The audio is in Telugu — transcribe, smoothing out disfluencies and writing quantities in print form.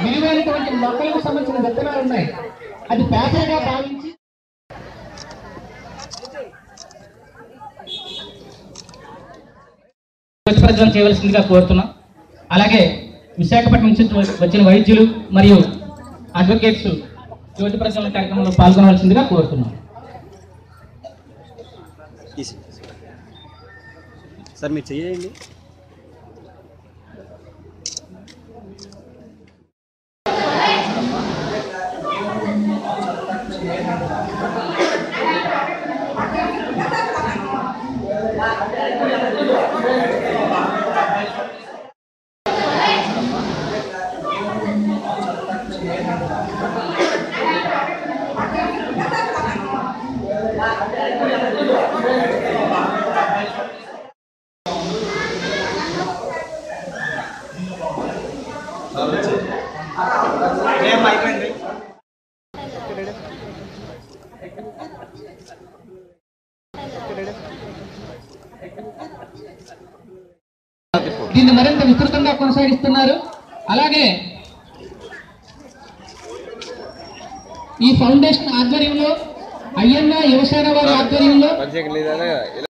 విలువైనటువంటి మొక్కలకు సంబంధించిన విత్తనాలు ఉన్నాయి. అది పేపర్గా భావించి ప్రజలను చేయవలసిందిగా కోరుతున్నాం. అలాగే విశాఖపట్నం నుంచి వచ్చిన వైద్యులు మరియు అడ్వకేట్స్ జ్యోతి ప్రజ్వలన కార్యక్రమంలో పాల్గొనవలసిందిగా కోరుతున్నాం. సార్ మీరు చేయండి. దీన్ని మరింత విస్తృతంగా కొనసాగిస్తున్నారు. అలాగే ఈ ఫౌండేషన్ ఆధ్వర్యంలో అయ్యన్న యువసేన వారి ఆధ్వర్యంలో